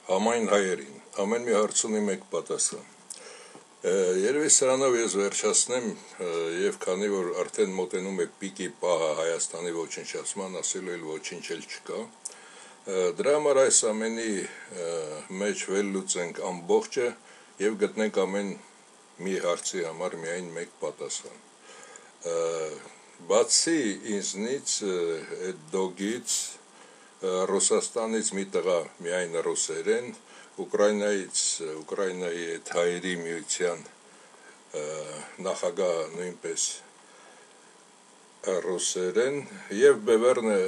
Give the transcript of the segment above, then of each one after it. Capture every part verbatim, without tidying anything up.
Համայն հայերին, ամեն մի հարց ունի մեկ պատասխան։ Երևի սրանով ես վերջացնեմ, եւ քանի որ արդեն մոտենում է պիկի պահը Հայաստանի ոչնչացման, ասելու էլ ոչինչ էլ չկա, դրա համար այս ամենի մեջ վերլուծենք ամբողջը եւ գտնենք ամեն մի հարցի համար միայն մեկ պատասխան։ Բացի ինձնից, այդ դոգից, Ռուսաստանից մի տղա միայն ռուսերեն, Ուկրաինայից, Ուկրաինայի այդ հայերի միության նախագահ նույնպես ռուսերեն եւ բևեռնը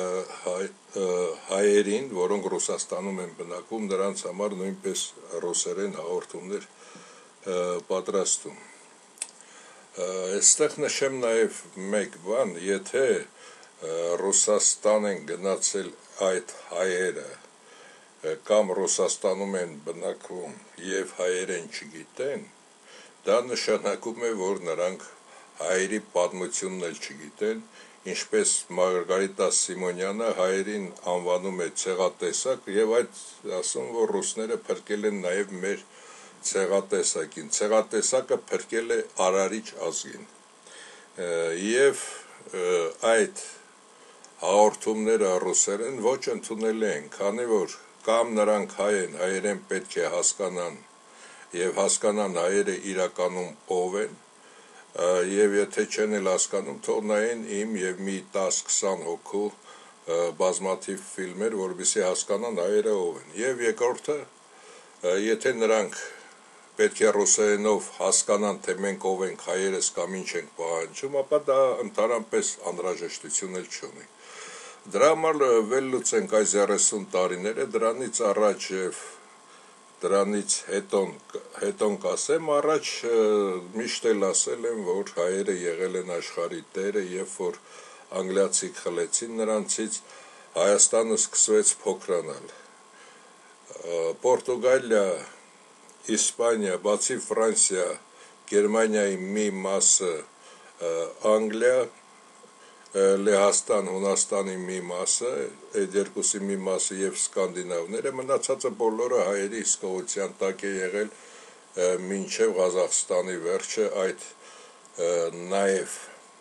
հայերին, որոնք Ռուսաստանում են բնակվում, նրանց համար նույնպես ռուսերեն հաղորդումներ պատրաստում։ Այստեղ նշեմ նաեւ մեկ բան, եթե Ռուսաստան են գնացել այդ հայերը կամ Ռուսաստանում են բնակվում եւ հայերեն չգիտեն, դա նշանակում է, որ նրանք հայերի պատմությունն էլ չգիտեն, ինչպես Մարգարիտա Սիմոնյանը հայերին անվանում է ցեղատեսակ եւ այդ ասում, որ ռուսները փրկել են նաեւ մեր ցեղատեսակին, ցեղատեսակը փրկել է արարիչ ազգին եւ այդ հաղորդումները ռուսերեն ոչ ընդունելի են, քանի որ կամ նրանք հայ են, հայերեն պետք է հասկանան եւ հասկանան հայերը իրականում ով են, եւ եթե չեն էլ հասկանում, թող նայեն իմ եւ մի տասը-քսան հոգու բազմաթիվ ֆիլմեր, որովհետեւ հասկանան հայերը ով են։ Եվ երկրորդը, եթե նրանք պետք է ռուսերենով հասկանան, թե մենք ով ենք, հայերս կամ ինչ ենք պահանջում, ապա դա ընդհանրապես անհրաժեշտություն էլ չունի։ Դրա համար վերլուծենք այս երեսուն տարիները, դրանից առաջ եւ դրանից հետոն հետոն կասեմ, առաջ միշտ էլ ասել եմ, որ հայերը եղել են աշխարհի տերը, երբ որ անգլիացիք խլեցին նրանցից, Հայաստանը սկսվեց փոքրանալ։ Պորտուգալիա, Իսպանիա, բացի Ֆրանսիա, Գերմանիայի մի մասը, Անգլիա, Լեհաստան, Հունաստանի մի մասը, այդ երկուսի մի մասը եւ սկանդինավները, մնացածը բոլորը հայերի հսկողության տակ է եղել մինչեւ Ղազախստանի վերջը, այդ նաեւ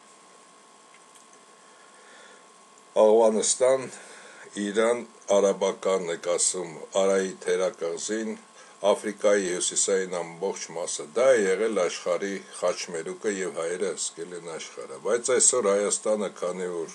Աֆղանստան, Իրան, արաբական եք ասում, Արայի թերակղզին, Աֆրիկայի հյուսիսային ամբողջ մասը, դա է եղել աշխարհի խաչմերուկը եւ հայերը հսկել են աշխարհը, բայց այսօր Հայաստանը, քանի որ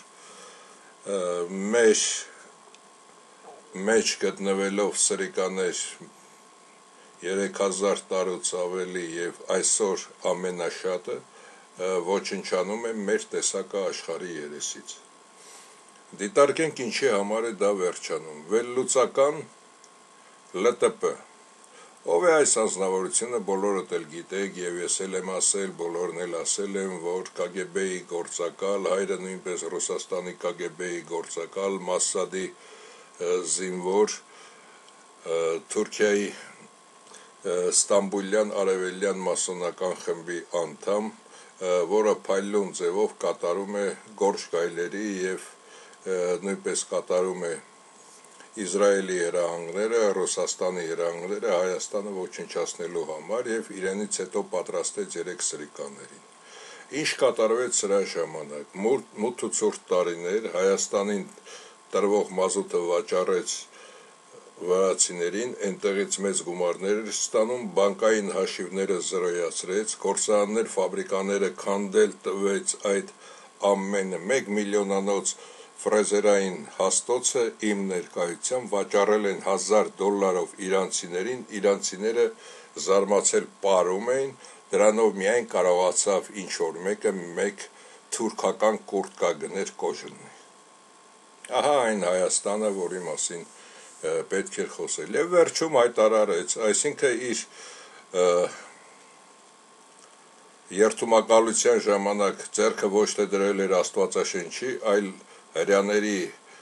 մեր մեջ գտնվելով սրիկաներ երեք հազար տարուց ավելի եւ այսօր ամենաշատը ոչնչանում է մեր տեսակը աշխարհի երեսից։ Դիտարկենք ինչի համար է դա վերջանում։ Վերլուծական L T P Ով է այս անձնավորությունը, բոլորդ էլ գիտեք եւ ես էլ եմ ասել, բոլորն էլ ասել են, որ K G B-ի գործակալ, հայրը նույնպես Ռուսաստանի K G B-ի գործակալ, Մասադի զինվոր, Թուրքիայի Ստամբուլյան արևելյան մասոնական խմբի անդամ, որը փայլուն ձևով կատարում է գործ գայլերի եւ նույնպես կատարում է Իսրայելի հրահանգները, Ռուսաստանի հրահանգները Հայաստանը ոչնչացնելու համար եւ իրենից հետո պատրաստեց երեք սրիկաներին։ Ինչ կատարվեց սրա ժամանակ։ Մութ ու ցուրտ տարիներ Հայաստանին տրվող մազութը վաճառեց վրացիներին, այնտեղից մեծ գումարներ էր ստանում, բանկային հաշիվները զրոյացրեց, գործարաններ, ֆաբրիկաները քանդել տվեց այդ ամենը մեկ միլիոնանոց ֆրեզերային հաստոցը իմ ներկայությամբ վաճառել են հազար դոլարով իրանցիներին, իրանցիները զարմացել պարում էին, դրանով միայն կարողացավ ինչ-որ մեկը մեկ թուրքական կուրտկա գներ կոժնի։ Ահա այն Հայաստանը, որի մասին պետք էր խոսել։ Եվ վերջում հայտարարեց, այսինքն իր երթումակալության ժամանակ ձեռքը ոչ թե դրել էր Աստվածաշնչի, այլ հրյաների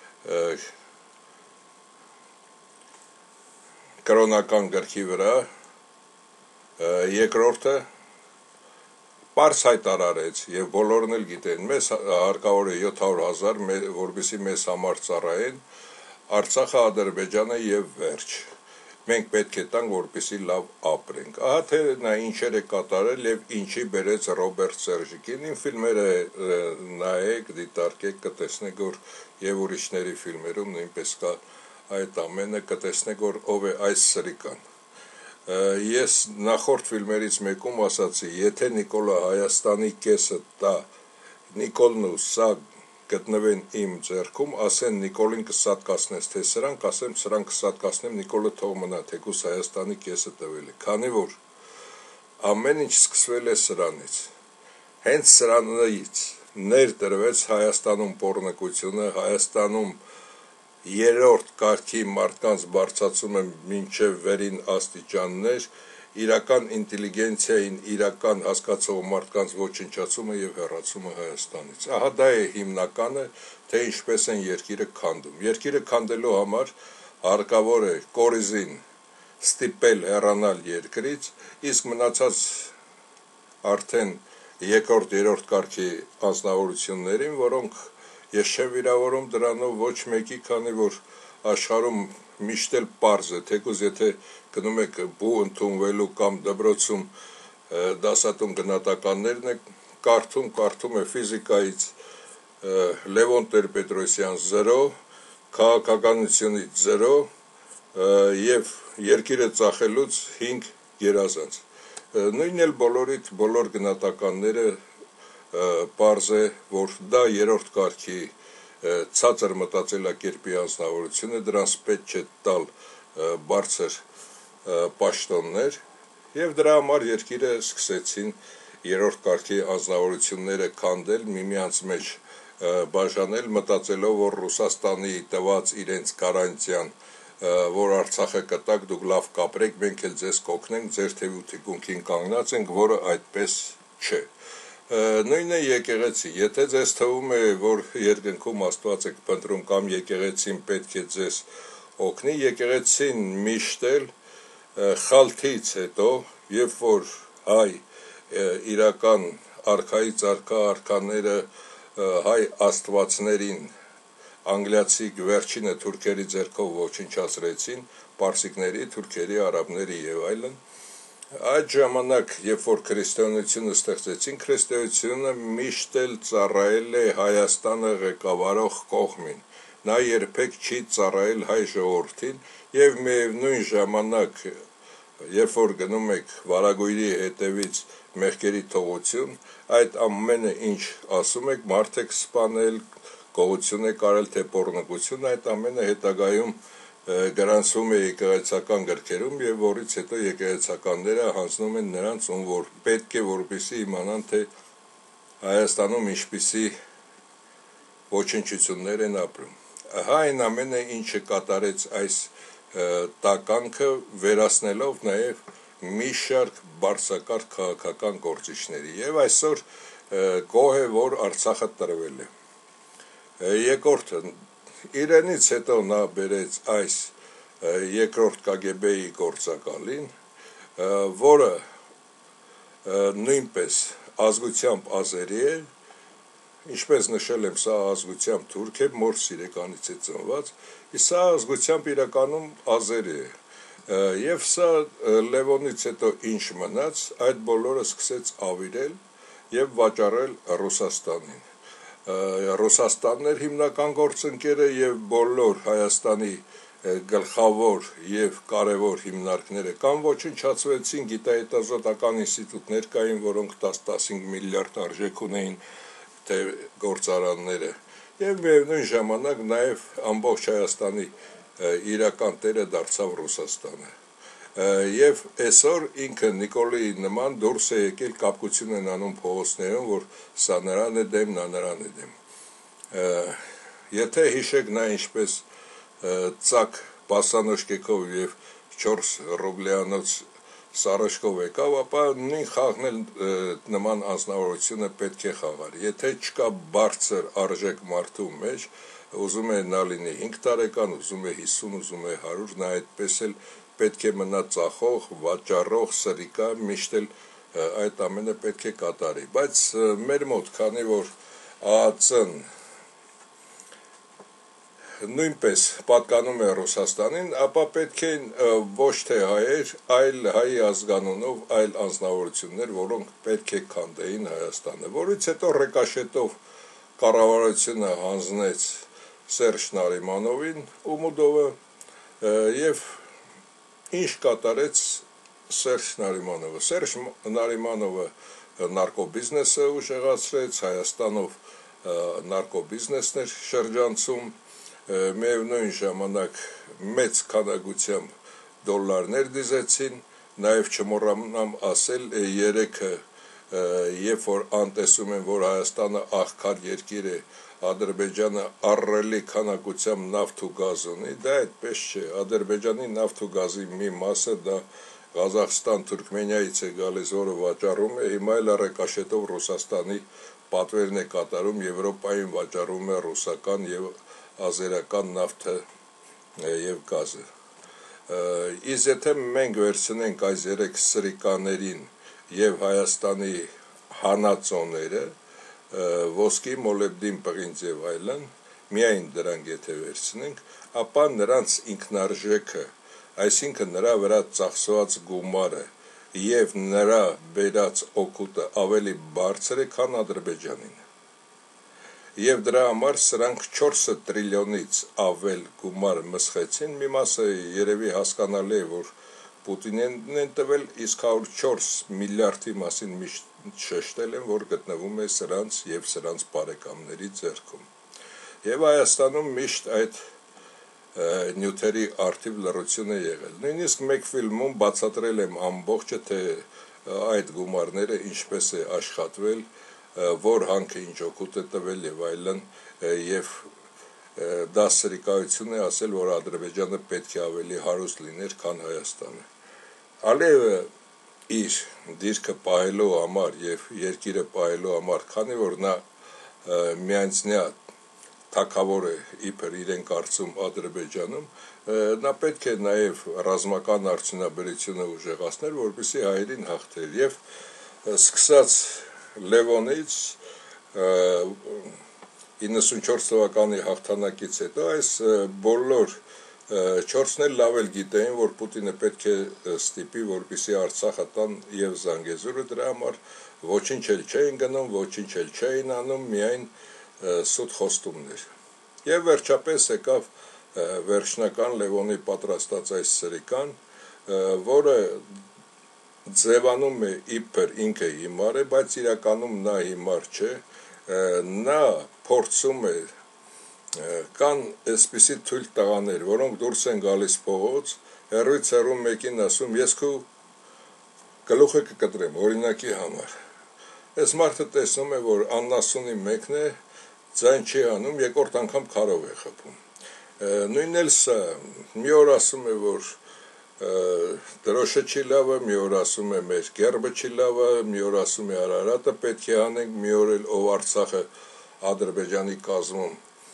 կրոնական գրքի վրա, երկրորդը պարզ հայտարարեց եւ բոլորն էլ գիտեն, մեզ հարկավոր է յոթ հարյուր հազար, որպեսզի մեզ համար ծառայեն, Արցախը, Ադրբեջանը եւ վերջ։ մենք պետք է տանք, որպեսզի լավ ապրենք։ Ահա թե նա ինչեր է կատարել եւ ինչի բերեց Ռոբերտ Սերժիկին։ Իմ ֆիլմերը նայեք, դիտարկեք, կտեսնեք, որ եւ ուրիշների ֆիլմերում նույնպես կա այդ ամենը, կտեսնեք, որ ով է այս սրիկան։ Ես նախորդ ֆիլմերից մեկում ասացի, եթե Նիկոլը Հայաստանի կեսը տա, Նիկոլն ու սա գտնվեն իմ ձեռքում, ասեն Նիկոլին կսատկացնես, թե սրանք, ասեմ սրանք կսատկացնեմ, Նիկոլը թող մնա, թեկուզ Հայաստանի կեսը տվել է, քանի որ ամեն ինչ սկսվել է սրանից, հենց սրանից ներդրվեց Հայաստանում պոռնկությունը, Հայաստանում երրորդ կարգի մարդկանց բարձրացումը մինչև վերին աստիճաններ, իրական ինտելիգենցիային, իրական հասկացող մարդկանց ոչնչացումը եւ հեռացումը Հայաստանից։ Ահա դա է հիմնականը, թե ինչպես են երկիրը քանդում։ Երկիրը քանդելու համար հարկավոր է կորիզին ստիպել հեռանալ երկրից, իսկ մնացած արդեն երկրորդ, երրորդ կարգի անձնավորություններին, որոնք ես չեմ վիրավորում դրանով ոչ մեկի, քանի որ աշխարհում միշտ էլ պարզ է, թեկուզ եթե գնում եք բու ընդունվելու կամ դպրոցում դասատում գնահատականներն է կարդում, կարդում է ֆիզիկայից Լևոն Տեր-Պետրոսյան զրո, քաղաքականությունից զրո եւ երկիրը ծախելուց հինգ գերազանց։ Նույնն էլ բոլորիդ բոլոր գնահատականները պարզ է, որ դա երրորդ կարգի ցածր մտածելակերպի անձնավորությունը, դրանց պետք չէ տալ բարձր պաշտոններ եւ դրա համար երկիրը սկսեցին երրորդ կարգի անձնավորությունները քանդել, միմյանց մեջ բաժանել, մտածելով, որ Ռուսաստանի տված իրենց գարանտիան, որ Արցախը կտակ, դուք լավ կապրեք, մենք էլ ձեզ կօգնենք, ձեր թևութիկունքին կանգնած ենք, որը այդպես չէ։ Նույնն է եկեղեցի, եթե ձեզ թվում է, որ երկնքում Աստված եք փնտրում կամ եկեղեցին պետք է ձեզ օգնի, եկեղեցին միշտ էլ խալթից հետո, երբ որ հայ իրական արքայից արքա արքաները հայ աստվածներին անգլիացի վերջինը թուրքերի ձեռքով ոչնչացրեցին, պարսիկների, թուրքերի, արաբների եւ այլն, այդ ժամանակ, երբ որ քրիստոնեությունը ստեղծեցին, քրիստոնեությունը միշտ էլ ծառայել է Հայաստանը ղեկավարող կողմին, նա երբեք չի ծառայել հայ ժողովրդին եւ միևնույն ժամանակ, երբ որ գնում եք վարագույրի հետևից մեղքերի թողություն, այդ ամենը ինչ ասում եք, մարդ եք սպանել, գողություն եք արել, թե պոռնկություն, այդ ամենը հետագայում գրանցվում է եկեղեցական գրքերում եւ որից հետո եկեղեցականները հանձնում են նրանց, ում որ պետք է որպեսզի իմանան, թե Հայաստանում ինչպիսի ոչնչություններ են ապրում։ Ահա այն ամենը, ինչը կատարեց այս տականքը, վերացնելով նաեւ մի շարք բարձրակարգ քաղաքական գործիչների եւ այսօր գոհ է, որ Արցախը տրվել է։ Երկրորդը իրենից հետո նա բերեց այս երկրորդ Կ Գ B-ի գործակալին, որը նույնպես ազգությամբ ազերի է, ինչպես նշել եմ, սա ազգությամբ թուրք է, մոր սիրեկանից է ծնված, իսկ սա ազգությամբ իրականում ազերի է։ Եվ սա Լևոնից հետո ինչ մնաց, այդ բոլորը սկսեց ավիրել եւ վաճառել Ռուսաստանին։ Ռուսաստանն էր հիմնական գործընկերը եւ բոլոր Հայաստանի գլխավոր եւ կարևոր հիմնարկները կամ ոչնչացվեցին, գիտահետազոտական ինստիտուտներ կային, որոնք տասնհինգ միլիարդ արժեք ունեին, թե գործարանները, եւ միևնույն ժամանակ նաեւ ամբողջ Հայաստանի իրական տերը դարձավ Ռուսաստանը։ Եվ այսօր ինքը Նիկոլի նման դուրս է եկել, կապկություն են անում փողոցներում, որ սա նրան է դեմ, նա նրան է դեմ։ Եթե հիշեք, նա ինչպես ծակ պասանոշկեքով եւ չորս ռուբլյանոց սարոշկով եկավ, ապա նույն խաղն էլ նման անձնավորությունը պետք է խաղար։ Եթե չկա բարձր արժեք մարդու մեջ, ուզում է նա լինի հինգ տարեկան, ուզում է հիսուն, ուզում է հարյուր, նա այդպես էլ պետք է մնա ծախող, վաճառող, սրիկա, միշտ էլ այդ ամենը պետք է կատարի։ Բայց մեր մոտ, քանի որ ԱԱՑ-ն նույնպես պատկանում է Ռուսաստանին, ապա պետք է ոչ թե հայեր, այլ հայ ազգանունով այլ անձնավորություններ, որոնք պետք է քանդեին Հայաստանը, որից հետո Ռեկաշետով կառավարությունը հանձնեց Սերժ Նարիմանովին Ումուդովը եւ ինչ կատարեց Սերժ Նարիմանովը։ Սերժ Նարիմանովը նարկոբիզնեսը ուժեղացրեց, Հայաստանով նարկոբիզնեսներ շրջանցում, միևնույն ժամանակ մեծ քանակությամբ դոլարներ դիզեցին, նաև չմոռանամ ասել երեքը, երբ որ անտեսում են, որ Հայաստանը աղքատ երկիր է, Ադրբեջանը ահռելի քանակությամբ նավթ ու գազ ունի, դա այդպես չէ, Ադրբեջանի նավթ ու գազի մի մասը դա Ղազախստան, Թուրքմենիայից է գալիս, որը վաճառում է, հիմա էլ Ռեկաշետով Ռուսաստանի պատվերն է կատարում, Եվրոպային վաճառում է ռուսական եւ ազերական նավթը եւ գազը։ Իսկ եթե մենք վերցնենք այս երեք սրիկաներին եւ Հայաստանի հանածոները, ոսկի, մոլեբդին, պղինձ եւ այլն, միայն դրանք եթե վերցնենք, ապա նրանց ինքնարժեքը, այսինքն նրա վրա ծախսված գումարը եւ նրա բերած օգուտը ավելի բարձր է, քան Ադրբեջանին։ Եվ դրա համար սրանք չորս տրիլիոնից ավել գումար մսխեցին, մի մասը երևի հասկանալի է, որ Պուտինեն են տվել, իսկ հարյուր ու չորս միլիարդի մասին միշտ շեշտել են, որ գտնվում է սրանց եւ սրանց բարեկամների ձեռքում։ Եվ Հայաստանում միշտ այդ նյութերի արդիվ լռություն է եղել։ Նույնիսկ մեկ ֆիլմում բացատրել եմ ամբողջը, թե այդ գումարները ինչպես է աշխատվել, որ հանքը ինչ օգուտ է տվել եւ այլն, եւ դա սրիկայություն է ասել, որ Ադրբեջանը պետք է ավելի հարուստ լիներ, քան Հայաստանը։ Ալիևը իր դիրքը պահելու համար եւ երկիրը պահելու համար, քանի որ նա միանձնյա թագավոր է իբր իրեն կարծում Ադրբեջանում, նա պետք է նաև ռազմական արդյունաբերությունը ուժեղացնել, որպեսզի հայերին հաղթեր, եւ սկսած Լևոնից իննսունչորս թվականի հաղթանակից հետո այս բոլոր չորսն էլ լավ էլ գիտեին, որ Պուտինը պետք է ստիպի, որպեսզի Արցախը տան եւ Զանգեզուրը, դրա համար ոչինչ էլ չէին գնում, ոչինչ էլ չէին անում, միայն սուտ խոստումներ։ Եվ վերջապես եկավ վերջնական Լևոնի պատրաստած այս սրիկան, որը ձևանում է իբր ինքը հիմար է, բայց իրականում նա հիմար չէ, նա փորձում է, կան այսպիսի թույլ տղաներ, որոնք դուրս են գալիս փողոց, հեռուց հեռու մեկին ասում, ես քո գլուխը կկտրեմ, օրինակի համար։ Այս մարդը տեսնում է, որ աննասունի մեկն է, ձայն չի անում, երկրորդ անգամ քարով է խփում։ Նույնն էլ սա, մի օր ասում է, որ դրոշը չի լավը, մի օր ասում է մեր գերբը չի լավը, մի օր ասում է Արարատը պետք է անենք, մի օր էլ ով Արցախը Ադրբեջանի կազմում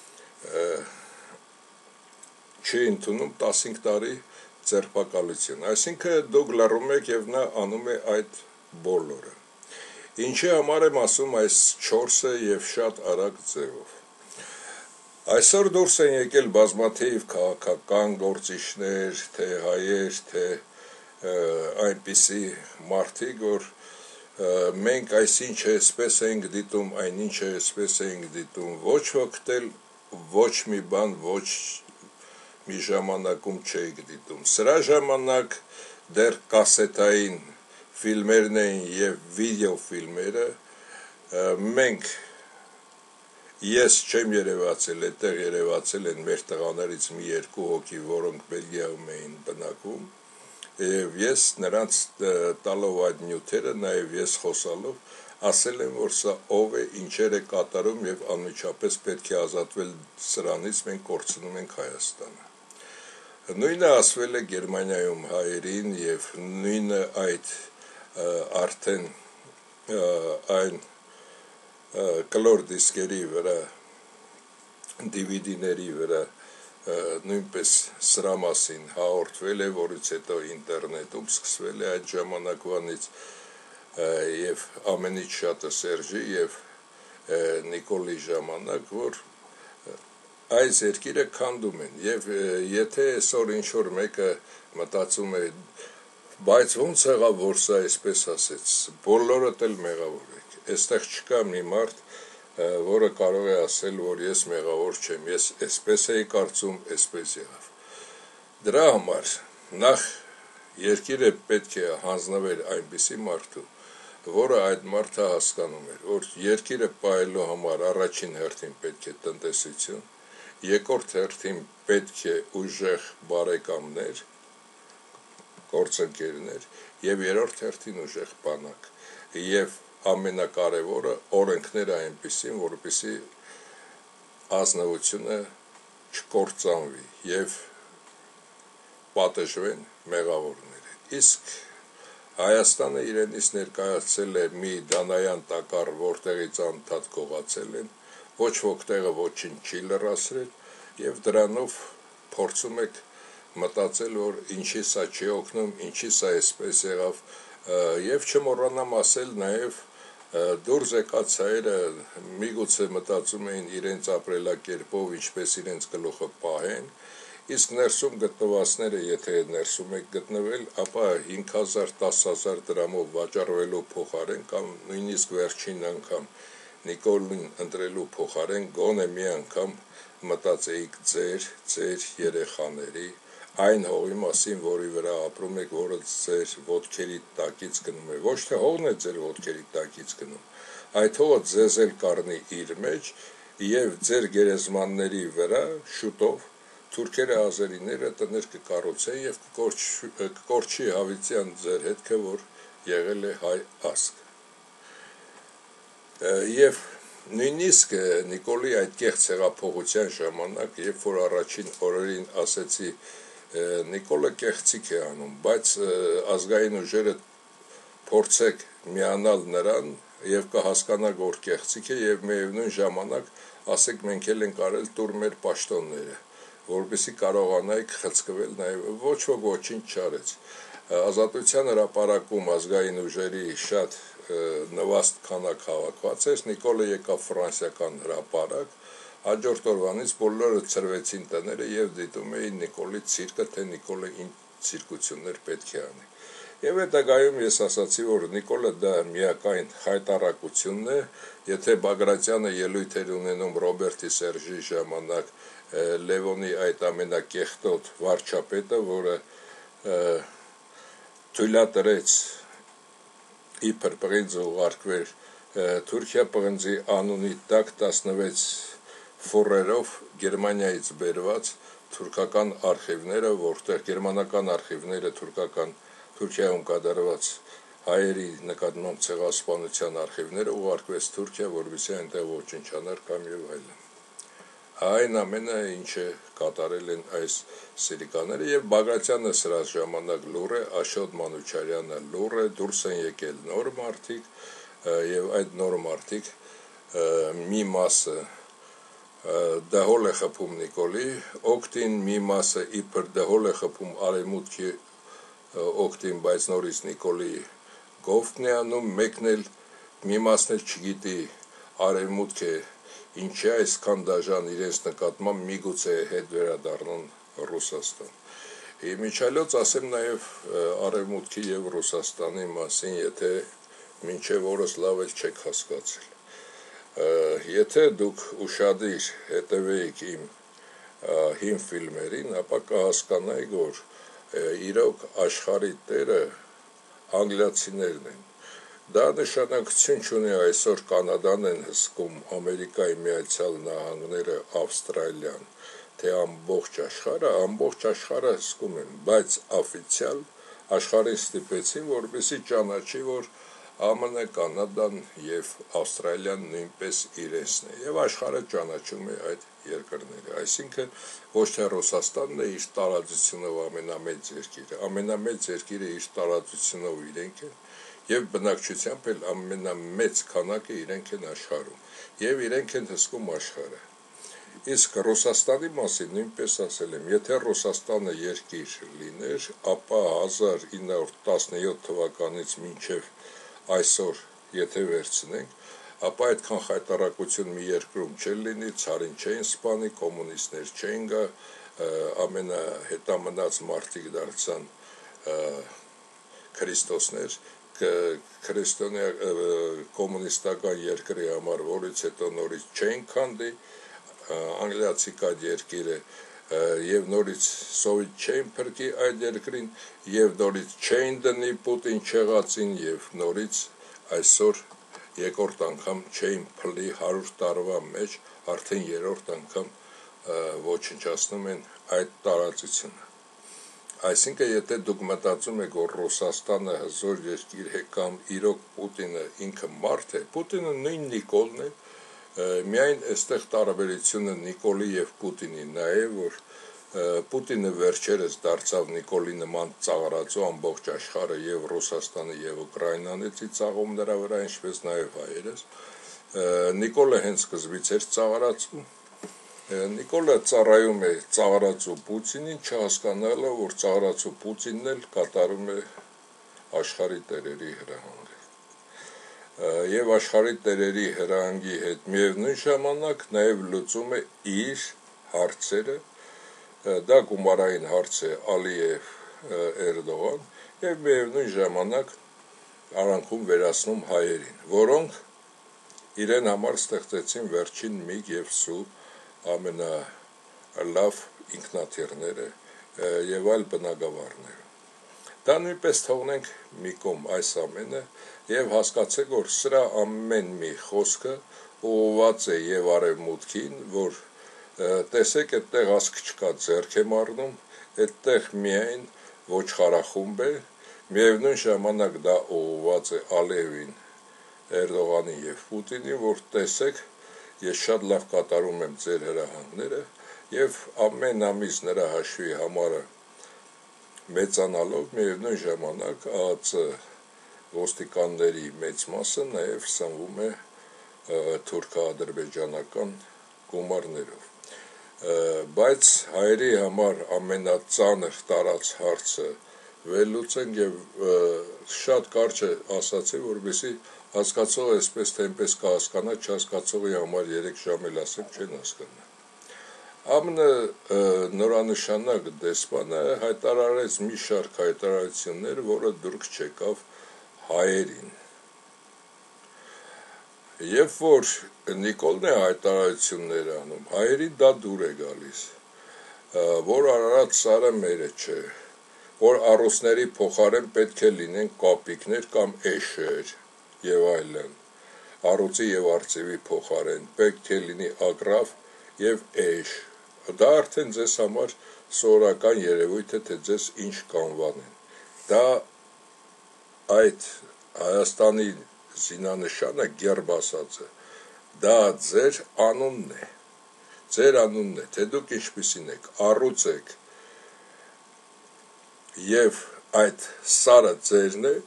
չի ընդունում տասնհինգ տարի ձերբակալություն։ Այսինքն դուք լռում եք եւ նա անում է այդ բոլորը։ Ինչի համար եմ ասում այս չորսը եւ շատ արագ ձևով։ Այսօր դուրս են եկել բազմաթիվ քաղաքական գործիչներ, թե հայեր, թե այնպիսի մարդիկ, որ մենք այսինչ էսպես ենք դիտում, այնինչ էսպես ենք դիտում, ոչ ոք էլ ոչ մի բան, ոչ մի ժամանակում չեք դիտում։ Սրա ժամանակ դեռ կասետային ֆիլմերն էին եւ վիդեո ֆիլմերը, մենք ես չեմ երևացել, այդտեղ երևացել են մեր տղաներից մի երկու հոգի, որոնք Բելգիայում էին բնակվում, եւ ես նրանց տալով այդ նյութերը, նաեւ ես խոսալով, ասել եմ, որ սա ով է, ինչեր է կատարում եւ անմիջապես պետք է ազատվել սրանից, մենք կորցնում ենք Հայաստանը։ Նույնը ասվել է Գերմանիայում հայերին եւ նույնը այդ արդեն այն կլոր դիսկերի վրա, դիվիդիների վրա նույնպես սրա մասին հաղորդվել է, որից հետո ինտերնետում սկսվել է այդ ժամանակվանից եւ ամենից շատը Սերժի եւ Նիկոլի ժամանակ, որ այս երկիրը քանդում են եւ եթե այսօր ինչ որ մեկը մտածում է բայց ոնց եղավ որ սա այսպես ասեց բոլորդ էլ մեղավոր եք այստեղ չկա մի մարդ որը կարող է ասել որ ես մեղավոր չեմ ես այսպես էի կարծում այսպես եղավ դրա համար նախ երկիրը պետք է հանձնվեր այնպիսի մարդու որը այդ մարդը հասկանում էր որ երկիրը պահելու համար առաջին հերթին պետք է տնտեսություն երկրորդ հերթին պետք է ուժեղ բարեկամներ գործընկերներ եւ երրորդ հերթին ուժեղ բանակ եւ ամենակարևորը օրենքները այնպիսին որպեսզի ազնվությունը չկործանվի եւ պատժվեն մեղավորները իսկ Հայաստանը իրենից ներկայացել է մի դանայան տակառ որտեղից անդադ գողացել են ոչ ոք տեղը ոչինչ չի լրացրել եւ դրանով փորձում եք մտածել որ ինչի սա չի օգնում ինչի սա այսպես եղավ եւ չմոռանամ ասել նաեւ դուրս եկած հայերը միգուցե մտածում էին իրենց ապրելակերպով ինչպես իրենց գլուխը պահեն իսկ ներսում գտնվածները եթե ներսում եք գտնվել ապա հինգ հազար դես հազար դրամով վաճառվելու փոխարեն կամ նույնիսկ վերջին անգամ Նիկոլին ընտրելու փոխարեն գոնե մի անգամ մտածեիք ձեր ձեր երեխաների այն հողի մասին որի վրա ապրում եք որը ձեր ոտքերի տակից գնում է ոչ թե հողն է ձեր ոտքերի տակից գնում այդ հողը ձեզ էլ կառնի իր մեջ եւ ձեր գերեզմանների վրա շուտով թուրքերը ազերիները տներ կկառուցեն եւ կկորչի հավիտյան ձեր հետքը որ եղել է հայ ազգ եւ նույնիսկ Նիկոլի այդ կեղծ հեղափոխության ժամանակ երբ որ առաջին օրերին ասեցի Նիկոլը կեղծիք է անում բայց ազգային ուժերը փորձեք միանալ նրան եւ կհասկանաք որ կեղծիք է եւ միևնույն ժամանակ ասեք մենք էլ ենք արել տուր մեր պաշտոնները որպեսզի կարողանայիք խցկվել նաև ոչ ոք ոչինչ չարեց ազատության հրապարակում ազգային ուժերի շատ նվաստ քանակ հավաքված էր Նիկոլը եկավ ֆրանսիական հրապարակ հաջորդ օրվանից բոլորը ծրվեցին տները եւ դիտում էին Նիկոլի ցիրկը թե Նիկոլը ինչ ցիրկություններ պետք է անի եւ հետագայում ես ասացի որ Նիկոլը դա միակայն հայտարարությունն է եթե Բագրատյանը ելույթ էր ունենում Ռոբերտի Սերժի ժամանակ Լևոնի այդ ամենակեղտոտ վարչապետը, որը թույլատրեց իբր պղինձ ուղարկվեր Թուրքիա պղնձի անունի տակ տասնվեց ֆուրերով Գերմանիայից բերված թուրքական արխիվները, որտեղ գերմանական արխիվները թուրքական Թուրքիայում կատարված հայերի նկատմամբ ցեղասպանության արխիվները ուղարկվեց Թուրքիա, որովհետեւ այնտեղ ոչնչանար կամ եւ այլն Այն ամենը ինչը կատարել են այս սիրիկաները եւ Բագրատյանը սրա ժամանակ լուր է Աշոտ Մանուչարյանը լուր է դուրս են եկել նոր մարդիկ եւ այդ նոր մարդիկ մի մասը դահոլ է խփում Նիկոլի օկտին մի մասը իբր դահոլ է խփում արևմուտքի օկտին բայց նորից Նիկոլի գովքն է անում մեկն էլ մի մասն էլ չգիտի արևմուտքը Ինչի այսքան դաժան իրենց նկատմամբ միգուցե հետ վերադառնան Ռուսաստան։ Իմիջիայլոց ասեմ նաև Արևմուտքի եւ Ռուսաստանի մասին, եթե մինչև օրս լավ էլ չեք հասկացել։ Եթե դուք ուշադիր հետևեիք իմ հին ֆիլմերին, ապա կհասկանայիք, որ իրոք աշխարհի տերը անգլիացիներն են։ Դա նշանակություն չունի այսօր Կանադան են հսկում, Ամերիկայի Միացյալ Նահանգները, Ավստրալիան, թե ամբողջ աշխարհը, ամբողջ աշխարհը հսկում են, բայց օֆիցիալ աշխարհին ստիպեցին, որպեսզի ճանաչի, որ ԱՄՆ, Կանադան եւ Ավստրալիան նույնպես իրենցն է, եւ աշխարհը ճանաչում է այդ երկրները, այսինքն ոչ թե Ռուսաստանն է իր տարածությունով ամենամեծ երկիրը, ամենամեծ երկիրը իր տարածությունով իրենք են Եվ բնակչությամբ էլ ամենամեծ քանակը իրենք են աշխարհում եւ իրենք են հսկում աշխարհը իսկ Ռուսաստանի մասին նույնպես ասել եմ եթե Ռուսաստանը երկիր լիներ ապա հազար ինը հարյուր տասնյոթ թվականից մինչև այսօր եթե վերցնենք ապա այդքան խայտարակություն մի երկրում չէր լինի, ցարին չէին սպանի, կոմունիստներ չէին գա, ամենահետամնաց մարդիկ դարձան քրիստոսներ, քրիստոնյա կոմունիստական երկրի համար, որից հետո նորից չէին քանդի, անգլիացիք այդ երկիրը և նորից սովիտ չէին փրկի այդ երկրին, և նորից չէին դնի Պուտին չեղածին, և նորից այսօր երկրորդ անգամ չէին փլի հարյուր տարվա մեջ, արդեն երրորդ անգամ ոչնչացնում են այդ տարածությունը։ Այսինքն, եթե դուք մտածում եք, որ Ռուսաստանը հզոր երկիր է կամ իրոք Պուտինը ինքը մարդ է, Պուտինը նույն Նիկոլն է, միայն այստեղ տարբերությունը Նիկոլի և Պուտինի նա է, որ Պուտինը վերջերս դարձավ Նիկոլի նման ծաղրածու ամբողջ աշխարհը և Ռուսաստանը և Ուկրաինան է ծիծաղում նրա վրա, ինչպես նաև հայերս, Նիկոլը հենց սկզբից էր ծաղրածու, Նիկոլը ծառայում է ծաղրածու Պուտինին, չհասկանալով, որ ծաղրածու Պուտինն էլ կատարում է աշխարհի տերերի հրահանգը։ Եվ աշխարհի տերերի հրահանգի հետ միևնույն ժամանակ նաև լուծում է իր հարցերը, դա գումարային հարց է Ալիև Էրդողան, և միևնույն ժամանակ արանքում վերացնում հայերին, որոնք իրեն համար ստեղծեցին վերջին միգ և սու ամենալավ ինքնաթիռները և այլ բնագավառները։ Դա նույնպես թողնենք մի կողմ այս ամենը և հասկացեք, որ սրա ամեն մի խոսքը ուղղված է և արևմուտքին, որ տեսեք այդտեղ ասք չկա, ձեռք եմ առնում, այդտեղ միայն ոչխարախումբ է, միևնույն ժամանակ դա ուղղված է Ալիևին, Էրդողանին և Պուտինին, որ տեսեք, ես շատ լավ կատարում եմ ձեր հրահանգները և ամեն ամիս նրա հաշվի համարը մեծանալով միևնույն ժամանակ ԱԱԾ ոստիկանների մեծ մասը նաև սնվում է թուրքա-ադրբեջանական գումարներով։ Բայց հայերի համար ամենածանր տարած հարցը վերլուծենք և շատ կարճ է ասացի, որպեսզի հասկացողը այսպես թե այնպես կհասկանա, չհասկացողի համար երեք ժամ էլ ասեմ չեն հասկանա։ ԱՄՆ նորանշանակ դեսպանը հայտարարեց մի շարք հայտարարություններ, որը դուրք չեկավ հայերին։ Երբ որ Նիկոլն է հայտարարություններ անում, հայերին դա դուր է գալիս, որ Արարատ սարը մերը չէ, որ առուսների փոխարեն պետք է լինեն կապիկներ կամ էշեր և այլն, առուծի և արծիվի փոխարեն պետք է լինի ագռավ և էշ, դա արդեն ձեզ համար սովորական երևույթ է, թե ձեզ ինչ կանվանեն, դա այդ Հայաստանի զինանշանը գերբ ասածը, դա ձեր անունն է, ձեր անունն է, թե դուք ինչպիսին եք, առուծ եք և այդ սարը ձերն է,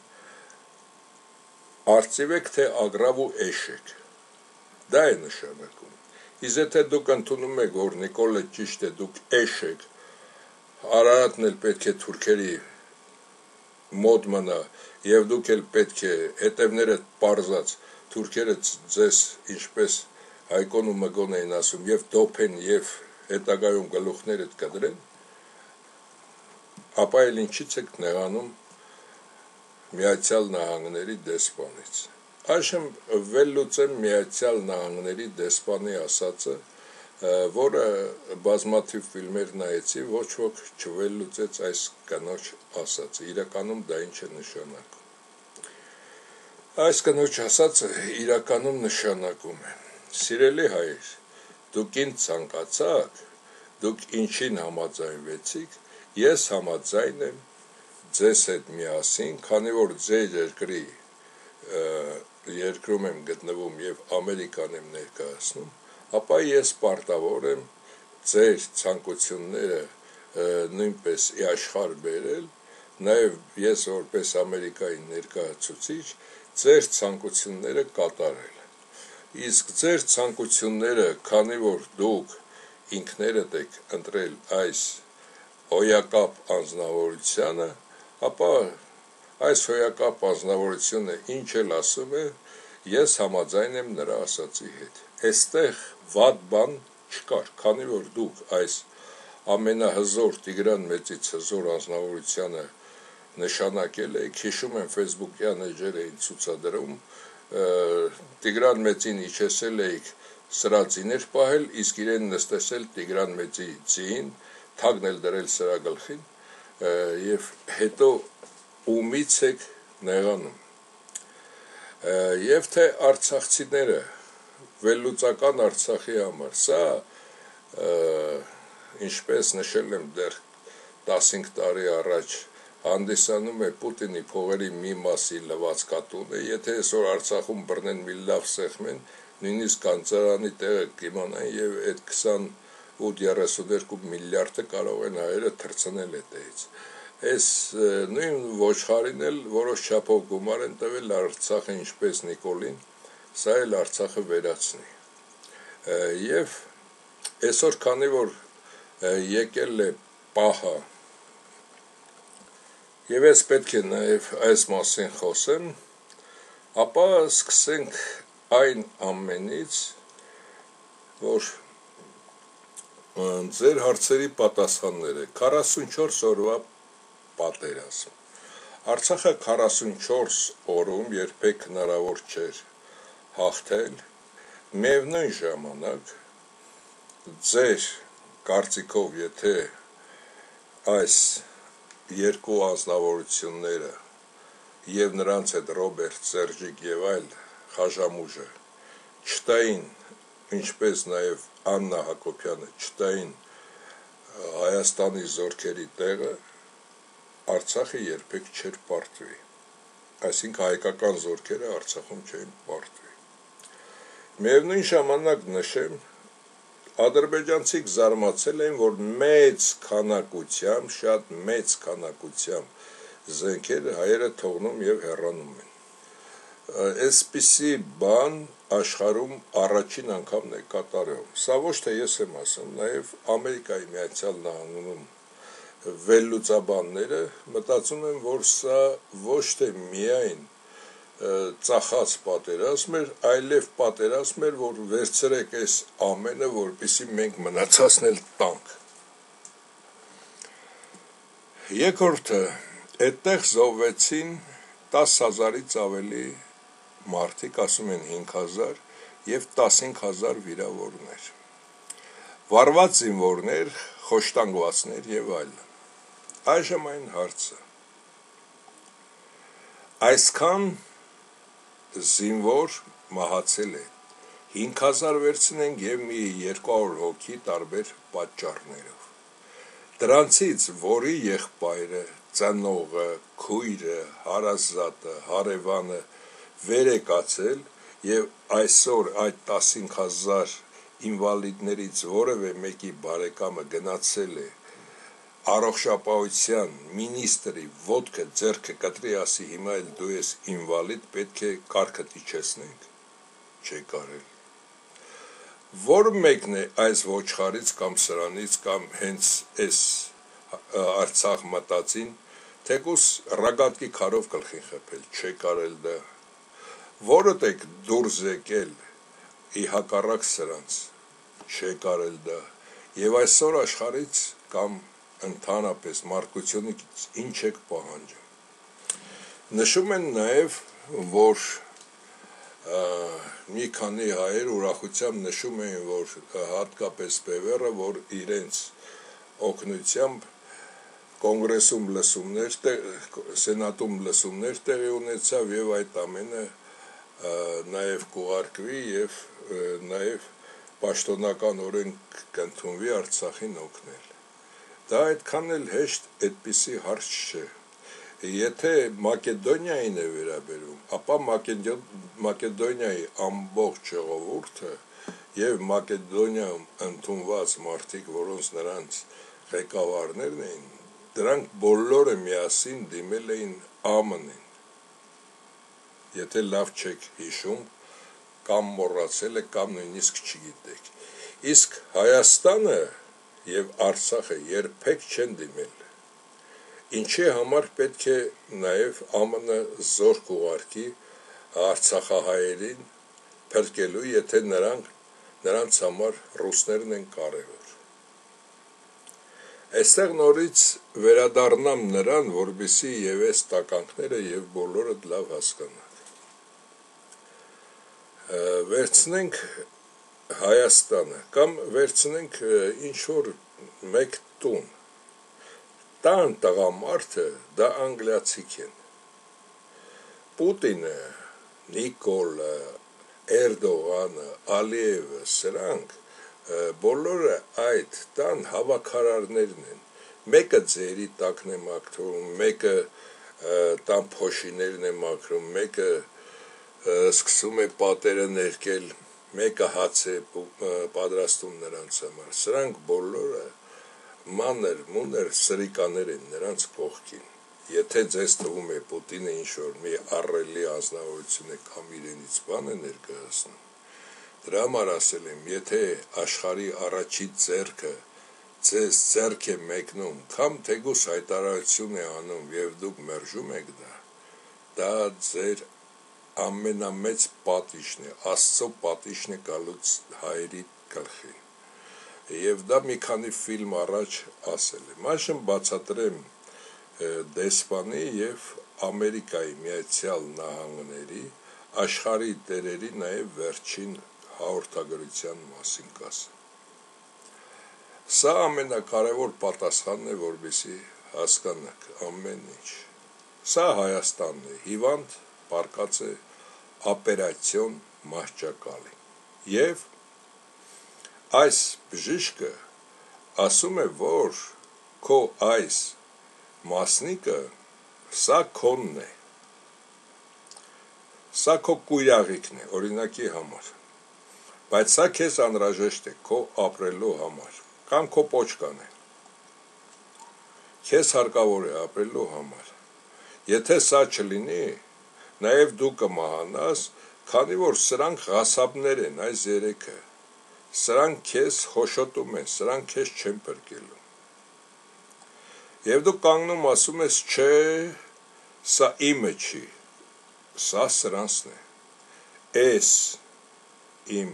արծիվ եք, թե ագռավ ու էշ եք, դա է նշանակում։ Իսկ եթե դուք ընդունում եք, որ Նիկոլը ճիշտ է, դուք էշ եք, Արարատն էլ պետք է թուրքերի մոտ մնա և դուք էլ պետք է հետևները պարզած թուրքերը ձեզ ինչպես Հայկոն ու Մգոն էին ասում և դոփեն և հետագայում գլուխներդ կդրեն, ապա էլ ինչից եք նեղանում Միացյալ Նահանգների դեսպանից։ Այժմ վերլուծեմ Միացյալ Նահանգների դեսպանի ասածը, որը բազմաթիվ ֆիլմեր նայեցի, ոչ ոք չվերլուծեց այս կնոջ ասածը, իրականում դա ինչ է նշանակում։ Այս կնոջ ասածը իրականում նշանակում է. սիրելի հայր, դուք ինձ ցանկացաք, դուք ինչին համաձայնվեցիք, ես համաձայն եմ ձեզ հետ միասին, քանի որ ձեր երկրի երկրում եմ գտնվում և Ամերիկան եմ ներկայացնում, ապա ես պարտավոր եմ ձեր ցանկությունները նույնպես աշխարհ բերել, նաև ես որպես Ամերիկայի ներկայացուցիչ ձեր ցանկությունները կատարել։ Իսկ ձեր ցանկությունները, քանի որ դուք ինքներդ եք ընտրել այս հոյակապ անձնավորությանը, ապա այս հոյակապ անձնավորությունը ինչ էլ ասում է, Ես համաձայն եմ նրա ասացի հետ։ Այստեղ վատ բան չկար, քանի որ դուք այս ամենահզոր Տիգրան Մեծից հզոր անձնավորությանը նշանակել եք, հիշում եմ Facebook-յան էջեր էին ցուցադրում, Տիգրան Մեծին իջեցել էիք սրածիներ պահել, իսկ իրեն նստեցել Տիգրան Մեծի ձին, թագն էլ դրել սրա գլխին, եւ հետո ումից եք նեղանում։ Եվ թե արցախցիները վերլուծական Արցախի համար, սա ինչպես նշել եմ դեռ տասնհինգ տարի առաջ հանդիսանում է Պուտինի փողերի մի մասի լվացկատունը, եթե այսօր Արցախում բռնեն մի լավ սեղմեն, նույնիսկ կանցարանի տեղը կիմանան եւ այդ քսանութ երեսուն երկու միլիարդը կարող են հայերը թռցնել այդտեղից։ Այս նույն ոչխարին էլ որոշ չափով գումար են տվել Արցախը ինչպես Նիկոլին, սա էլ Արցախը վերացնի։ Եվ այսօր քանի որ եկել է պահը, եւ ես պետք է նաեւ այս մասին խոսեմ, ապա սկսենք այն ամենից, որ ձեր հարցերի պատասխանները քառասունչորս օրվա պատերազմ։ Արցախը քառասունչորս օրում երբեք հնարավոր չէր հաղթել, միևնույն ժամանակ ձեր կարծիքով, եթե այս երկու անձնավորությունները եւ նրանց հետ Ռոբերտ, Սերժիկ եւ այլ խաժամուժը չտային, ինչպես նաեւ Աննա Հակոբյանը չտային Հայաստանի զորքերի տեղը, Արցախը երբեք չէր պարտվի, այսինքն հայկական զորքերը Արցախում չէին պարտվի։ Միևնույն ժամանակ նշեմ, ադրբեջանցիք զարմացել են, որ մեծ քանակությամբ, շատ մեծ քանակությամբ զենքեր հայերը թողնում եւ հեռանում են։ Այսպիսի բան աշխարհում առաջին անգամն է կատարվում։ Սա ոչ թե ես եմ ասում, նաեւ Ամերիկայի Միացյալ Նահանգներում վերլուծաբանները մտածում են, որ սա ոչ թե միայն ծախած պատերազմ էր, այլև պատերազմ էր, որ վերցրեք այս ամենը, որպեսզի մենք մնացածն էլ տանք։ Երկրորդը, այդտեղ զոհվեցին տասը հազարից ավելի մարդիկ, ասում են հինգ հազար եւ տասնհինգ հազար վիրավորներ, վարված զինվորներ, խոշտանգվածներ եւ այլն։ Այժմ այն հարցը, այսքան զինվոր մահացել է, հինգ հազար վերցնենք եւ մի երկու հարյուր հոգի տարբեր պատճառներով։ Դրանցից որի եղբայրը, ծնողը, քույրը, հարազատը, հարևանը վեր է կացել եւ այսօր այդ տասնհինգ հազար ինվալիդներից որևէ մեկի բարեկամը գնացել է առողջապահության մինիստրի ոտքը ձեռքը կտրի ասի հիմա էլ դու ես ինվալիդ, պետք է կարգդ իջեցնենք, չի կարել։ Որ մեկն է այս ոչխարից կամ սրանից կամ հենց այս Արցախ մտածին, թեկուս ռագատկի քարով գլխին խփել, չի կարել դա։ Որդ եք դուրս եկել ի հակառակ սրանց, չի կարել դա։ Եվ այսօր աշխարհից կամ ընդհանրապես մարդկությունից ինչ եք պահանջում։ Նշում են նաև, որ մի քանի հայեր ուրախությամբ նշում էին, որ հատկապես Բևերը, որ իրենց օգնությամբ կոնգրեսում լսումներ, սենատում լսումներ տեղի ունեցավ եւ այդ ամենը նաև կուղարկվի եւ նաև պաշտոնական օրենք կընդունվի Արցախին օգնել։ Դա այդքան էլ հեշտ այդպիսի հարց չէ։ Եթե Մակեդոնիային է վերաբերում, ապա Մակեդոնիայի ամբողջ ժողովուրդը եւ Մակեդոնիայում ընդունված մարդիկ, որոնց նրանց ղեկավարներն էին, դրանք բոլորը միասին դիմել էին Է Մ Ն-ին։ Եթե լավ չեք հիշում, կամ մոռացել եք, կամ նույնիսկ չգիտեք։ Իսկ Հայաստանը եւ Արցախը երբեք չեն դիմել։ Ինչի համար պետք է նաեւ Է Մ Ն զորք ուղարկի արցախահայերին փրկելու, եթե նրանք նրանց համար ռուսներն են կարևոր։ Այստեղ նորից վերադառնամ նրան, որպեսզի եւ այս տականքները եւ բոլորը լավ հասկանան։ Վերցնենք Հայաստանը կամ վերցնենք ինչ որ մեկ տուն։ Տան տղամարդը դա անգլիացիք են։ Պուտինը, Նիկոլը, Էրդողանը, Ալիևը, սրանք բոլորը այդ տան հավաքարարներն են։ Մեկը ձերի տակն է մաքրում, մեկը տան փոշիներն է մաքրում, մեկը սկսում է պատերը ներկել, մեկը հաց է պատրաստում նրանց համար։ Սրանք բոլորը մանր, մուներ սրիկաներ են նրանց կողքին։ Եթե ձեզ թվում է Պուտինը ինչ-որ մի առելի անձնավորություն է կամ իրենից բան է ներկայացնում, դրա համար ասել եմ, եթե աշխարհի առաջի ձեռքը ձեզ ձեռք է մեկնում, կամ թեկուզ հայտարարություն է անում եւ դուք մերժում եք դա, դա ձեր ամենամեծ պատիժն է, Աստծո պատիժն է գալուց հայերի գլխին։ Եվ դա մի քանի ֆիլմ առաջ ասել եմ։ Այժմ բացատրեմ դեսպանի եւ Ամերիկայի Միացյալ Նահանգների աշխարհի տերերի նաեւ վերջին հաղորդագրության մասին կասեմ։ Սա ամենակարևոր պատասխանն է, որպեսզի հասկանաք ամեն ինչ։ Սա Հայաստանն է, հիվանդ պարկած է օպերացիոն մահճակալի։ Եվ այս բժիշկը ասում է, որ քո այս մասնիկը սա քոնն է, սա քո կույրաղիկն է, օրինակի համար, բայց սա քեզ անհրաժեշտ է քո ապրելու համար, կամ քո պոչկան է, քեզ հարկավոր է ապրելու համար։ Եթե սա չլինի, նաև դու կմահանաս, քանի որ սրանք ղասաբներ են, այս երեքը, սրանք քեզ խոշոտում են, սրանք քեզ չեն փրկելու։ Եվ դու կանգնում ասում ես, չէ, սա իմը չի, սա սրանցն է, էս իմ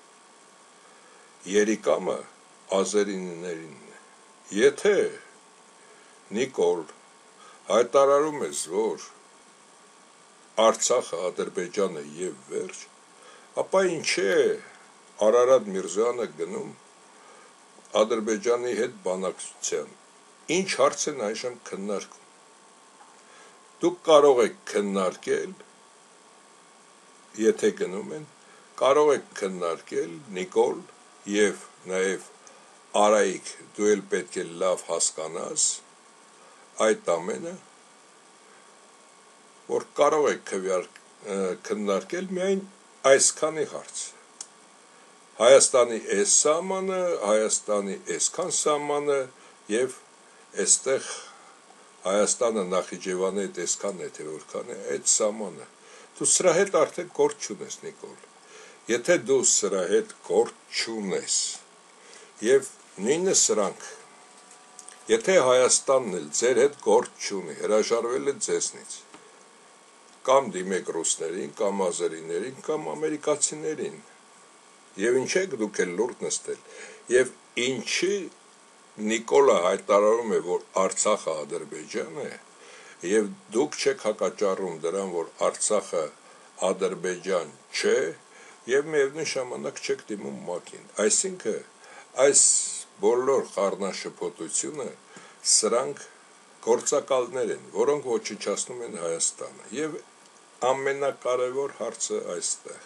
երիկամը ազերիներինն է։ Եթե Նիկոլ հայտարարում ես, որ Արցախը Ադրբեջանը եւ վերջ, ապա ինչ է Արարատ Միրզոյանը գնում Ադրբեջանի հետ բանակցության։ Ինչ հարց են այժմ քննարկում։ Դուք կարող եք քննարկել, եթե գնում են, կարող եք քննարկել Նիկոլ եւ նաեւ Արայիկ, դու էլ պետք է լավ հասկանաս այդ ամենը, որ կարող եք քննարկել միայն այսքանի հարց։ Հայաստանի այս սահմանը, Հայաստանի այսքան սահմանը եւ այստեղ Հայաստանը Նախիջևանի հետ այսքան է, թե որքան է, այդ սահմանը։ Դու սրա հետ արդեն գործ չունես, Նիկոլ։ Եթե դու սրա հետ գործ չունես եւ նույնը սրանք, եթե Հայաստանն էլ ձեր հետ գործ չունի, հրաժարվել է ձեզնից, կամ դիմեք ռուսներին, կամ ազերիներին, կամ ամերիկացիներին, եւ ինչ եք դուք էլ լուրջ նստել, եւ ինչի Նիկոլը հայտարարում է, որ Արցախը Ադրբեջան է, եւ դուք չեք հակաճառում դրան, որ Արցախը Ադրբեջան չէ, եւ միևնույն ժամանակ չեք դիմում ՄԱԿ-ին։ Այսինքն այս բոլոր խառնաշփոթությունը սրանք գործակալներ են, որոնք ոչնչացնում են Հայաստանը։ Եվ ամենակարևոր հարցը այստեղ։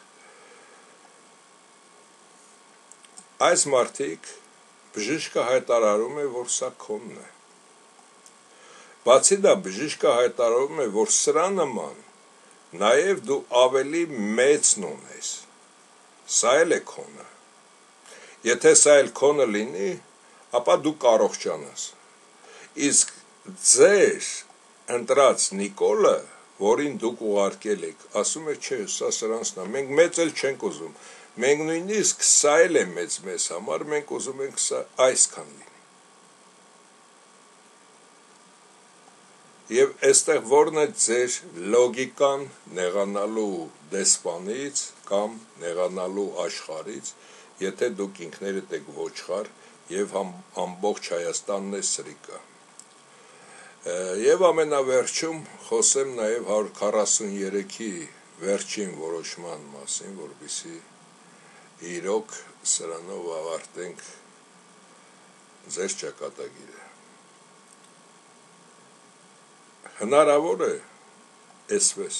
Այս մարդիկ բժիշկը հայտարարում է, որ սա քոնն է։ Բացի դա բժիշկը հայտարարում է, որ սրա նման նաև դու ավելի մեծն ունես։ Սա էլ է քոնը։ Եթե սա էլ քոնը լինի, ապա դու կարողջանաս։ Իսկ ձեր ընտրած Նիկոլը, որին դուք ուղարկել եք, ասում է, չէ, սա սրանցն է, մենք մեծ էլ չենք ուզում, մենք նույնիսկ սա էլ է մեծ մեզ համար, մենք ուզում ենք սա այսքան լինի։ Եվ այստեղ որն է ձեր լոգիկան նեղանալու դեսպանից կամ նեղանալու աշխարից, եթե դուք ինքներդ եք ոչխար եւ ամբողջ Հայաստանն է սրիկա։ Եվ ամենավերջում խոսեմ նաեւ հարյուր քառասուներեքի վերջին որոշման մասին, որպեսզի իրոք սրանով ավարտենք ձեր ճակատագիրը։ Հնարավոր է այսպես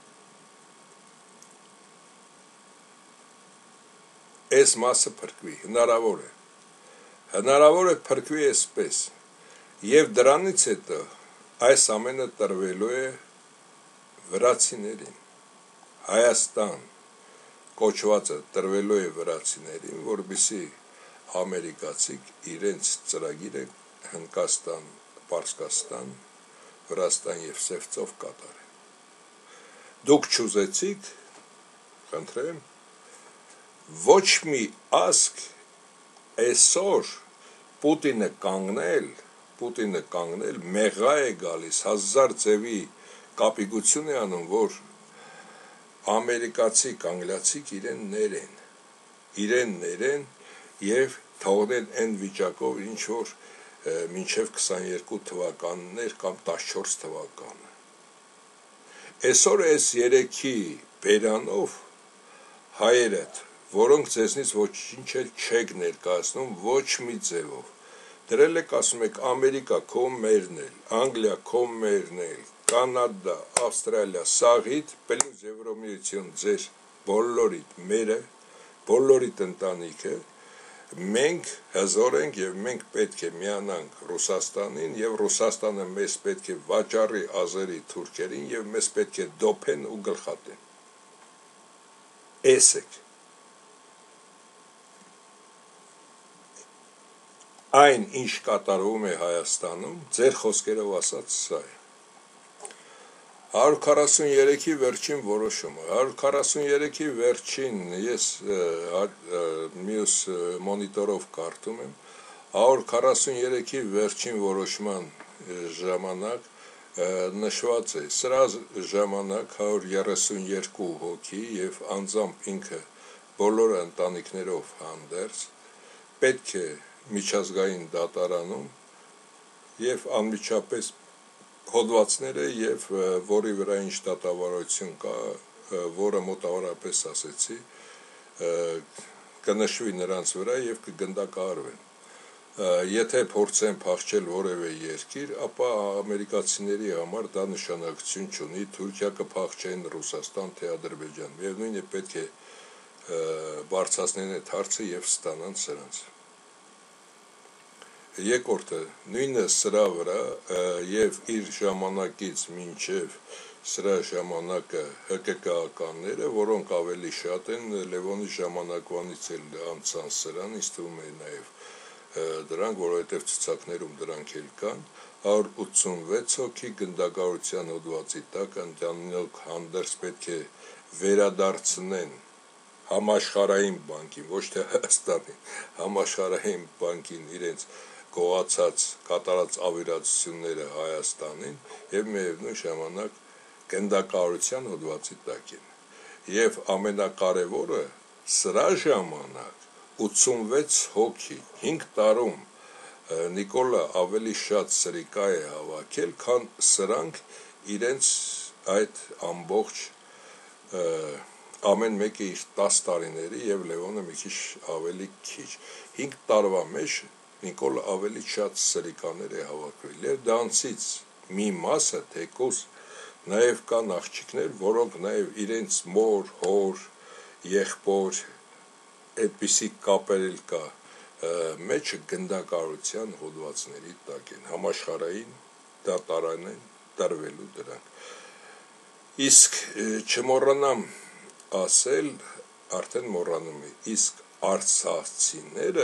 այս մասը փրկվի, հնարավոր է հնարավոր է փրկվի այսպես եւ դրանից հետո այս ամենը տրվելու է վրացիներին, Հայաստան կոչվածը տրվելու է վրացիներին, որպեսզի ամերիկացիք իրենց ծրագիրը Հնդկաստան, Պարսկաստան, Վրաստան եւ Սևծով կատարեն։ Դուք չուզեցիք, խնդրեմ, ոչ մի ասկ այսօր Պուտինը կանգնել, Պուտինը կանգնել մեղա է գալիս, հազար ձևի կապիկություն է անում, որ ամերիկացիք, անգլիացիք իրեն ներեն, իրեն ներեն եւ թողնեն այն վիճակով, ինչ որ մինչև քսաներկու թվականներ կամ տասնչորս թվականը։ Այսօր այս երեքի բերանով հայերդ, որոնք ձեզնից ոչինչ էլ չեք ներկայացնում ոչ մի ձևով, դրել եք ասում եք Ամերիկա քո մերն էլ, Անգլիա քո մերն էլ, Կանադա, Ավստրալիա, Սաղիթ, պլյուս Եվրոմիություն ձեր բոլորիդ մերը, բոլորիդ ընտանիքը, մենք հզոր ենք եւ մենք պետք է միանանք Ռուսաստանին եւ Ռուսաստանը մեզ պետք է վաճառի ազերի թուրքերին եւ մեզ պետք է դոփեն ու գլխատեն։ Էսեք այն ինչ կատարվում է Հայաստանում, ձեր խոսքերով ասած սա է։ հարյուր քառասուներեքի վերջին որոշումը, հարյուր քառասուներեքի վերջին ես մյուս մոնիտորով կարդում եմ, հարյուր քառասուներեքի վերջին որոշման ժամանակ նշված է, սրա ժամանակ հարյուր երեսունյոթ հոգի եւ անձամբ ինքը բոլոր ընտանիքներով հանդերձ պետք է միջազգային դատարանում եւ անմիջապես հոդվածները եւ որի վրա ինչ դատավարություն կա, որը մոտավորապես ասեցի, կնշվի նրանց վրա եւ կգնդակահարվեն։ Եթե փորձեն փախչել որևէ երկիր, ապա ամերիկացիների համար դա նշանակություն չունի, Թուրքիա կփախչեն, Ռուսաստան, թե Ադրբեջան։ Միևնույն է պետք է բարձրացնեն այդ հարցը եւ ստանան սրանց։ Երկրորդը նույնը սրա վրա եւ իր ժամանակից մինչեւ սրա ժամանակը ՀԿԿ-ականները, որոնք ավելի շատ են Լևոնի ժամանակվանից էլ անցան սրան, ինձ թվում է նաեւ դրանք, որովհետեւ ցուցակներում դրանք էլ կան, հարյուր ութսունվեց հոգի գնդակահարության հոդվածի տակ ընտանիք հանդերձ պետք է վերադարձնեն համաշխարհային բանկին, ոչ թե Հայաստանին, համաշխարհային բանկին իրենց գողացած կատարած ավիրացությունները Հայաստանին եւ միևնույն ժամանակ գնդակահարության հոդվածի տակ են։ Եվ ամենակարևորը սրա ժամանակ ութսունվեց հոգի հինգ տարում Նիկոլը ավելի շատ սրիկա է հավաքել, քան սրանք իրենց այդ ամբողջ ամեն մեկը իր տասը տարիների եւ Լևոնը մի քիչ ավելի քիչ հինգ տարվա մեջ Նիկոլը ավելի շատ սրիկաներ է հավաքվել եւ դրանցից մի մասը թեկուզ նաեւ կան աղջիկներ, որոնք նաեւ իրենց մոր, հոր, եղբոր այդպիսի կապեր էլ կա մեջը գնդակահարության հոդվածների տակ են, համաշխարհային դատարան են տրվելու դրանք։ Իսկ չմոռանամ ասել, արդեն մոռանում եմ, իսկ արցախցիները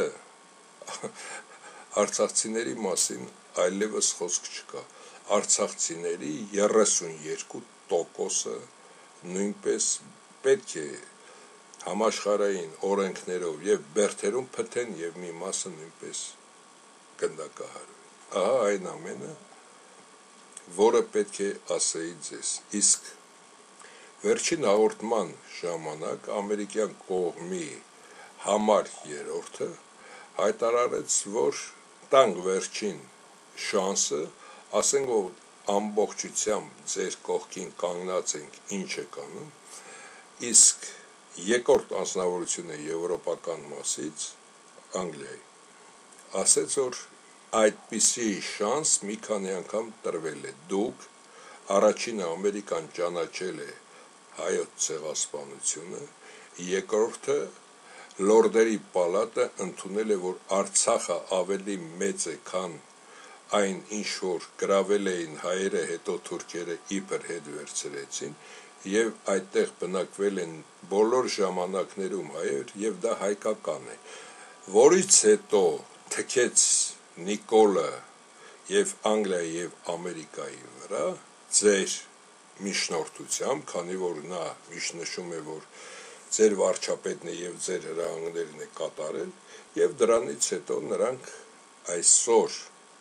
արցախցիների մասին այլևս խոսք չկա։ Արցախցիների երեսունյոթ տոկոսը նույնպես պետք է համաշխարհային օրենքներով եւ բերթերում փթեն եւ մի մասը նույնպես գնդակահարվի։ Ահա այն ամենը, որը պետք է ասեի ձեզ։ Իսկ վերջին հաղորդման ժամանակ ամերիկյան կողմի համար երրորդը հայտարարեց, որ տանք վերջին շանսը, ասենք որ ամբողջությամբ ձեր կողքին կանգնած ենք, ինչ եք անում, իսկ երկրորդ անձնավորությունը եվրոպական մասից, Անգլիայի, ասեց, որ այդպիսի շանս մի քանի անգամ տրվել է, դուք առաջինը Ամերիկան ճանաչել է հայոց ցեղասպանությունը, երկրորդը լորդերի պալատը ընդունել է, որ Արցախը ավելի մեծ է, քան այն ինչ որ գրավել էին հայերը, հետո թուրքերը իբր հետ վերցրեցին, եւ այդտեղ բնակվել են բոլոր ժամանակներում հայեր, եւ դա հայկական է, որից հետո թքեց Նիկոլը եւ Անգլիայի եւ Ամերիկայի վրա ձեր միջնորդությամբ, քանի որ նա միշտ նշում է, որ ձեր վարչապետն է եւ ձեր հրահանգներն է կատարել, եւ դրանից հետո նրանք այսօր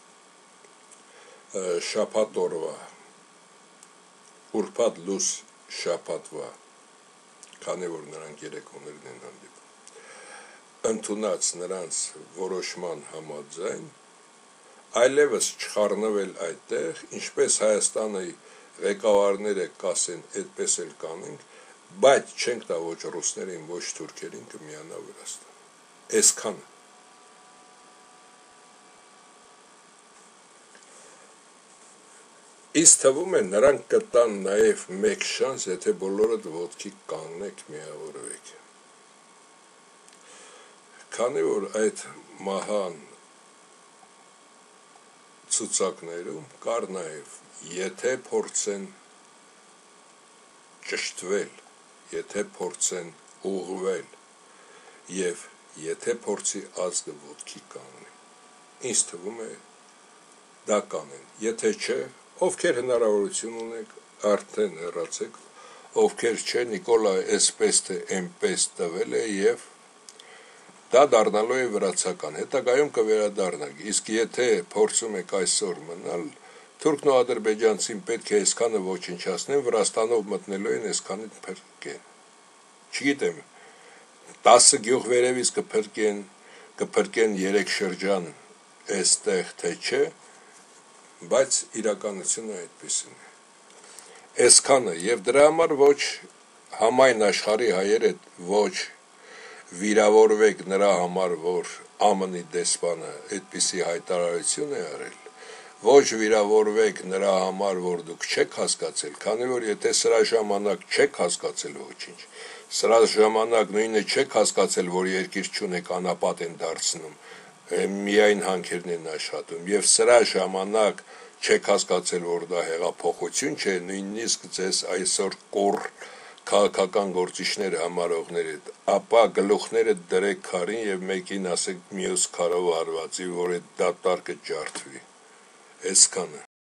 շաբաթ օրվա ուրբաթ լույս շաբաթվա, քանի որ նրանք երեկոներն են հանդիպում, ընդունած նրանց որոշման համաձայն այլևս չխառնվել այդտեղ, ինչպես Հայաստանի ղեկավարները կասեն, այդպես էլ կանենք, բայց չենք տա ոչ ռուսներին, ոչ թուրքերին կմիանա Վրաստան։ Այսքանը։ Ինձ թվում է նրանք կտան նաև մեկ շանս, եթե բոլորդ ոտքի կանգնեք, միավորվեք։ Քանի որ այդ մահան ցուցակներում կար նաև, եթե փորձեն ճշտվել, եթե փորձեն ուղղվել եւ եթե փորձի ազգը ոտքի կանգնի, ինձ թվում է դա կանեն, եթե չէ, ովքեր հնարավորություն ունեք, արդեն հեռացեք, ովքեր չէ, Նիկոլա էսպես թե էնպես տվել է եւ դա դառնալու է վրացական, հետագայում կվերադառնանք, իսկ եթե փորձում եք այսօր մնալ, թուրքն ու ադրբեջանցին պետք է այսքանը ոչնչացնեն, Վրաստանով մտնելու են այսքանը փրկեն, չգիտեմ, տասը գյուղ վերևից կփրկեն, կփրկեն երեք շրջան այստեղ թե չէ, բայց իրականությունը այդպեսին է, այսքանը եւ դրա համար ոչ համայն աշխարհի հայերը ոչ վիրավորվեք նրա համար, որ ԱՄՆ-ի դեսպանը այդպիսի հայտարարություն է արել, ոչ վիրավորվեք նրա համար, որ դուք չեք հասկացել, քանի որ եթե սրա ժամանակ չեք հասկացել ոչինչ, սրա ժամանակ նույնը չեք հասկացել, որ երկիր չունեք, անապատ են դարձնում, միայն հանքերն են աշխատում, եւ սրա ժամանակ չեք հասկացել, որ դա հեղափոխություն չէ, նույնիսկ ձեզ այսօր կուռ քաղաքական գործիչներ համարողներ հետ, ապա գլուխները դրեք քարին եւ մեկին ասեք մյուս քարով արվածի, որ այդ դատարկը ջարդվի, այսքանը։